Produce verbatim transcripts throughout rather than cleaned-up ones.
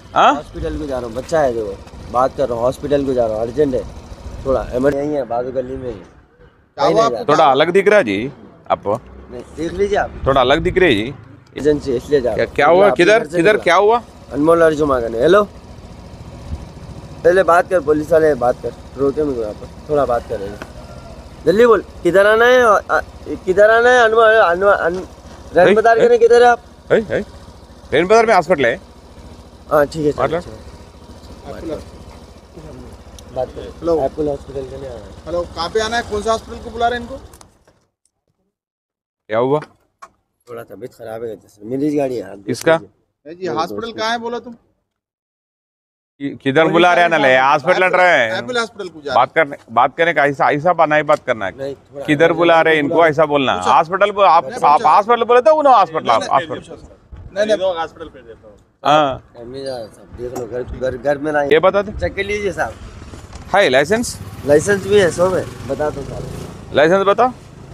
हाँ हॉस्पिटल को जा रहा हूँ, बच्चा है देखो, बात कर रहा हूँ, हॉस्पिटल को जा रहा हूँ, अर्जेंट है थोड़ा, इमरजेंसी है, बाजू गली में ही। कहीं नहीं जा- थोड़ा अलग दिख रहा है जी आपको, नहीं, देख लीजिए आप, थोड़ा अलग दिख रही है जी। एजेंसी इसलिए जा क्या रहा हूँ। क्या निकला, हुआ, अपने किधर घर से किधर निकला। क्या हुआ? अनमोल अर्जुमा करने। हेलो, पहले बात कर, पुलिस वाले बात कर, रोके मेरे को यहाँ पर, थोड़ा बात करेंगे, जल्दी बोल, किधर आना है, और, आ, किधर आना है, अनमोल अनमोल रन बता है, करने किधर है आप? है, है? रेन बाजार में हॉस्पिटल है। हाँ ठीक है, चलो मतलब? चलो, बात करें। हेलो, एप्पल हॉस्पिटल के लिए आना है। हेलो, कहाँ पे आना है, कौन सा हॉस्पिटल को बुला रहे हैं इनको? क्या हुआ? थोड़ा तबीयत खराब है, जैसे मेरी गाड़ी है, आप देख किसका? लीजिए। ए जी, हॉस्पिटल कहाँ है बोला तुम? कि- किधर बुला रहे हैं ना ले, हॉस्पिटल लड़ रहे एप्पल हैं। हॉस्पिटल को जा बात करने बात करने का ऐसा ऐसा बना ही बात करना है। नहीं, थोड़ा किधर बुला रहे हैं इनको, ऐसा बोलना। पूछा। हॉस्पिटल बो- आप नहीं, आप पूछा। हॉस्पिटल बोले तो उन्होंने हॉस्पिटल हॉस्पिटल नहीं नहीं, हॉस्पिटल पे देता हूँ। हाँ फैमिली जा रहा है साहब, देख लो, घर घर घर में ना ये बता दे। चेक कर लीजिए साहब, है लाइसेंस? लाइसेंस भी है सौ में, बता दो साहब। लाइसेंस बताओ।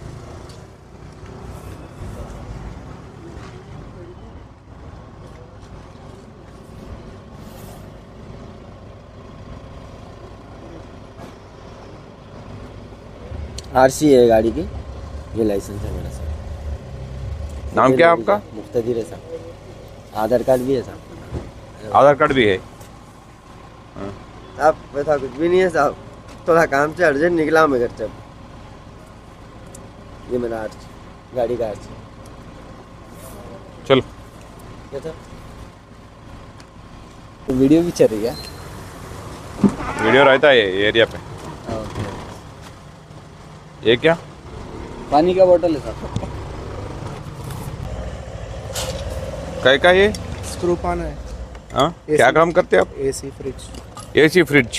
आरसी है गाड़ी की, ये लाइसेंस है मेरा साहब। नाम क्या है आपका? मुख्तदिर है साहब, आधार कार्ड भी है साहब। आधार कार्ड भी है। साहब वैसा कुछ भी नहीं है साहब, थोड़ा काम से अर्जेंट निकला हूँ मैं घर से। ये मेरा आरसी, गाड़ी का आरसी। चलो क्या था? तो वीडियो भी चल रही है? वीडियो रहता है ये एरिया पे। ये क्या? पानी का बोतल है साहब। काय का ये? स्क्रू पाना है। हाँ क्या काम करते हैं आप? AC fridge. AC fridge.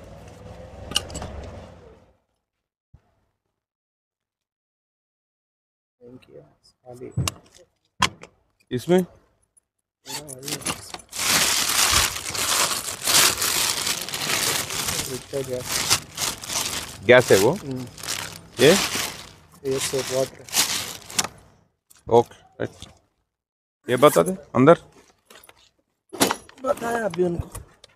इसमें गैस है वो? ये ये सोप वाटर। ओके, ये बता दे अंदर। बताया अभी उनको।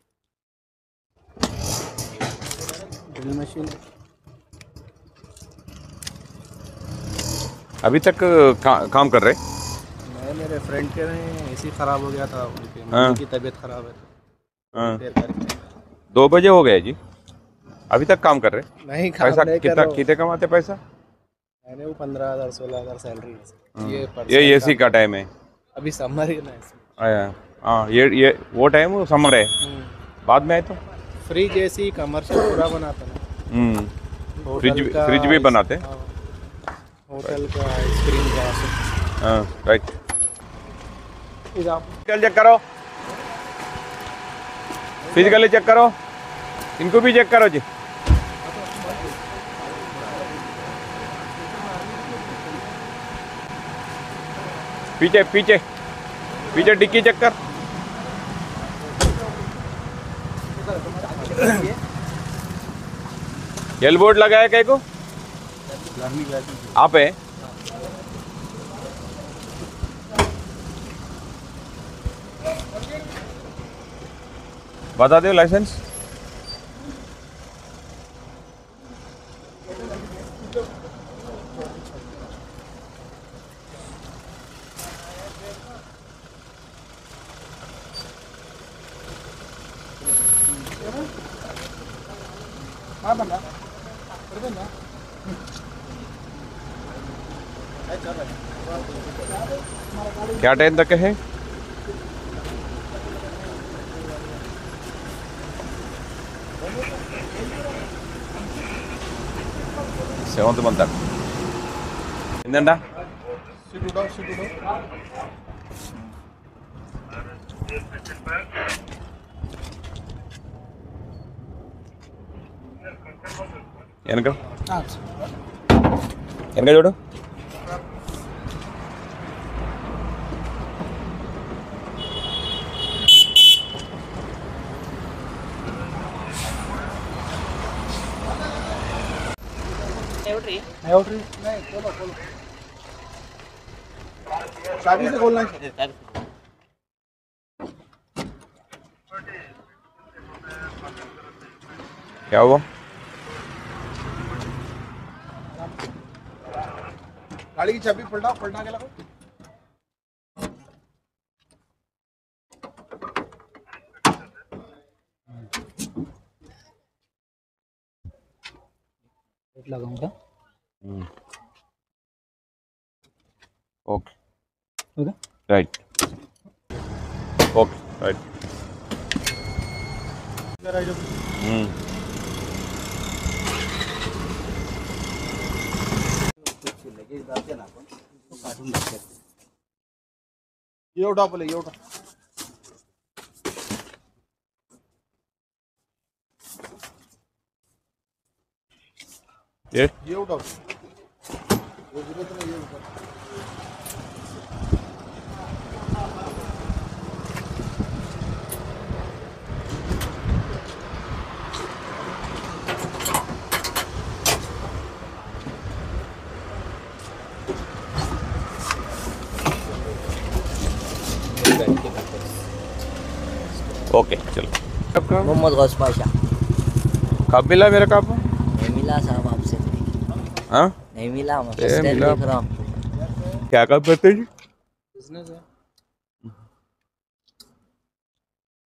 Drill machine. अभी तक का, काम कर रहे? मैं मेरे फ्रेंड के रहे, एसी खराब हो गया था उनके, हाँ। मम्मी की तबीयत खराब है तो हाँ। देर करके। दो बजे हो गए जी, अभी तक काम कर रहे? नहीं, काम पैसा नहीं कर कितना रहा हूँ। कितने कमाते पैसा? मैंने वो पंद्रह हजार सोलह हजार सैलरी है। ये ये एसी का टाइम है अभी समर ही ना इसमें। आया। हाँ ये ये वो टाइम समर है, बाद में आए तो फ्रिज एसी कमर्शियल पूरा बनाता ना। हम्म होटल फ्रिज भी का फ्रिज भी बनाते। हाँ, होटल का आइसक्रीम का सब। हाँ राइट। इधर आप फिजिकल चेक करो, फिजिकली चेक करो, इनको भी चेक करो जी। पीछे पीछे पीछे डिक्की चेक कर। एल बोर्ड लगाया क्या को? आप है? बता दो लाइसेंस। क्या टाइम तक है? सेवंत मंथ तक इंदा వెనక వెనక చూడు. चाबी से खोलना है। क्या हुआ? गाड़ी की चाबी पलटा पलटा के लगाओ। लगाऊंगा। Okay okay right okay right hmm ये उठा पहले, ये उठा। ये ये उठाओ। वो जरूरत नहीं, ये उठा। ओके चलो। आपका मोहम्मद गौस पाशा। कब मिला मेरा कप? नहीं मिला साहब आपसे, हाँ नहीं मिला। मैं ए, फर्स्ट टाइम मिला। देख रहा हूँ। क्या काम करते जी? बिजनेस है।